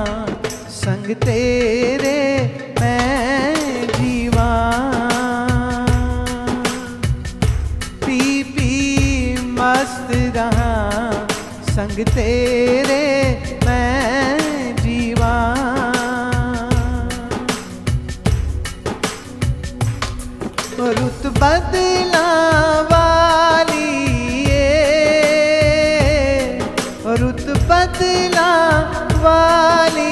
संग तेरे मैं जीवा। पी पी मस्त रहा संग तेरे मैं जीवा। रुत बदला वाली रुत बदला वाली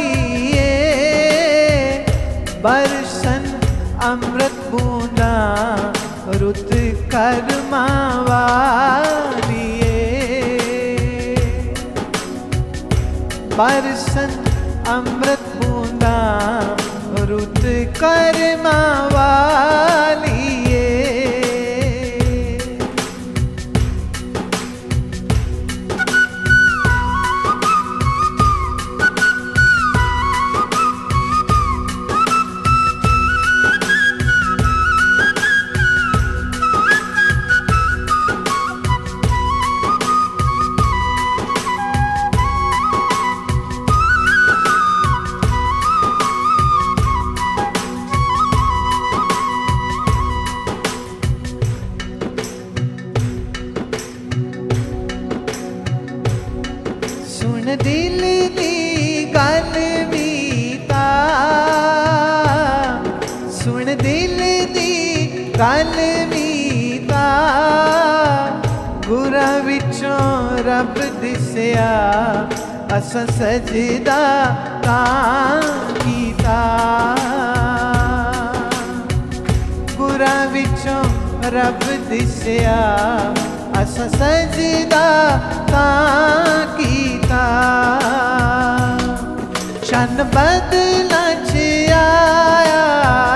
बरसन अमृत बूंदा रुत कर्मा वाली बरसन अमृत बूंदा रुत कर्मा वाली। सुन दिल दी गल मीता सुन दिल दी गल मीता गुरा विचों रब दिसया असां सजदा तां कीता। गुरा विचों रब दिसया असां सजदा तां कीता। शन बदला च आया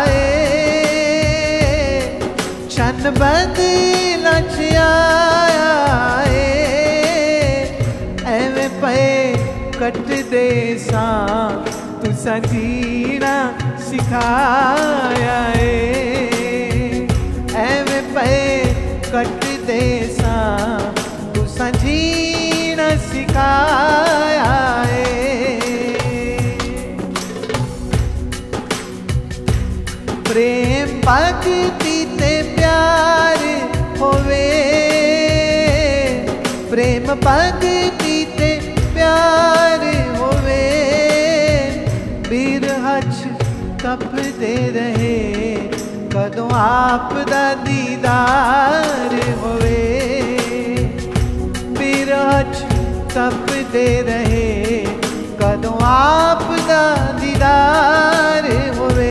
शन बदला च आया एवें पे कट दे सां तुसां जीना सिखाया एवें पे कट दे सां तुसां जीना सिखाया प्रेम भगती ते प्यार होवे प्रेम भगती ते प्यार होवे बिरहच तपदे रहे कदों आप दा दीदार होवे। बिरहच तपदे रहे कदों आप दा दीदार होवे।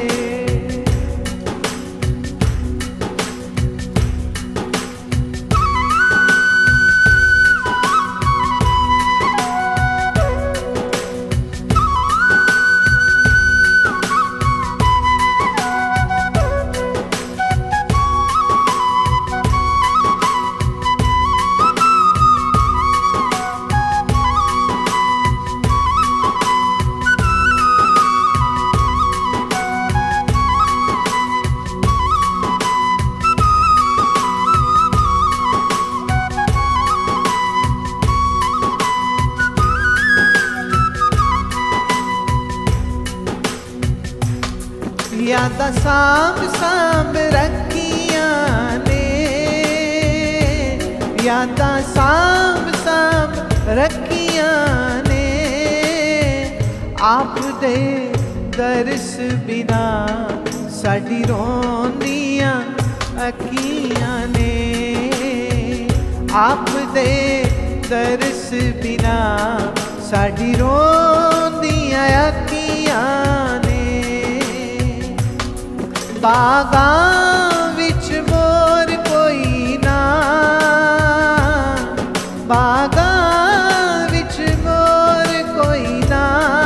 यादां सांभ सांभ रखियां ने यादां सांभ सांभ रखियां ने आप दे दरस बिना साडी रोंदियां अखियां ने। आप दे दरस बिना साडी रोंदियां अखियां ने। बागां विच मोर कोई ना बागां विच मोर कोई ना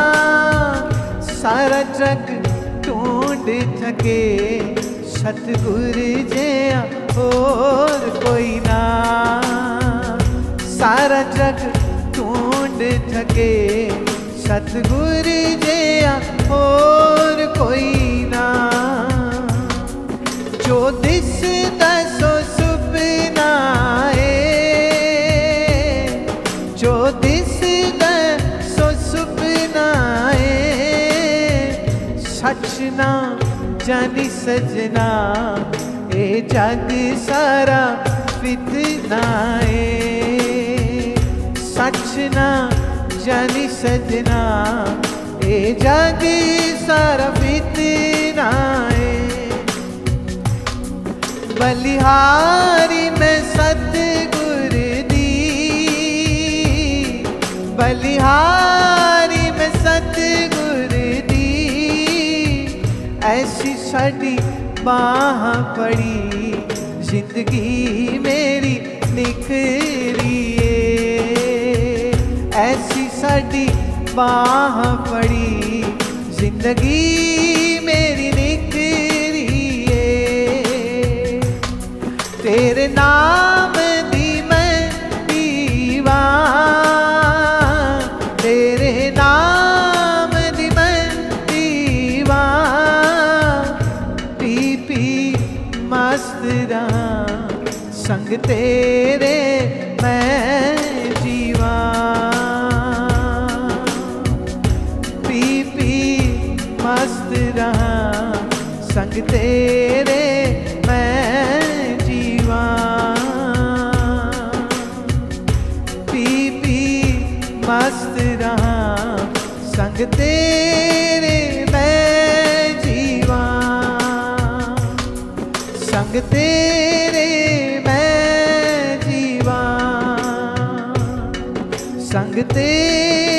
सारा जग ढूंढ थके सतगुर जिहा होर कोई ना। सारा जग ढूंढ थके सतगुर जिहा होर कोई ना। जो दिसदा सो सुपना जो दिसदा सो सुपना सच ना जानी सजना ए जग सारा फितना ए सच ना जानी सजना ए जग सारा फितना ए बलिहारी मैं सतगुर दी बलिहारी मैं सतगुर दी ऐसी साडी बाह पड़ी जिंदगी मेरी निखरी ऐसी साडी बाह पड़ी जिंदगी मेरी निखरी तेरे नाम दी मैं दीवान तेरे नाम दी मैं दीवान पी पी मस्त रहा संग तेरे मैं जीवा पी पी मस्त रहा संग तेरे मैं जीवा पी पी मस्त रहा संग तेरे मैं जीवा संग तेरे मैं जीवा संग तेरे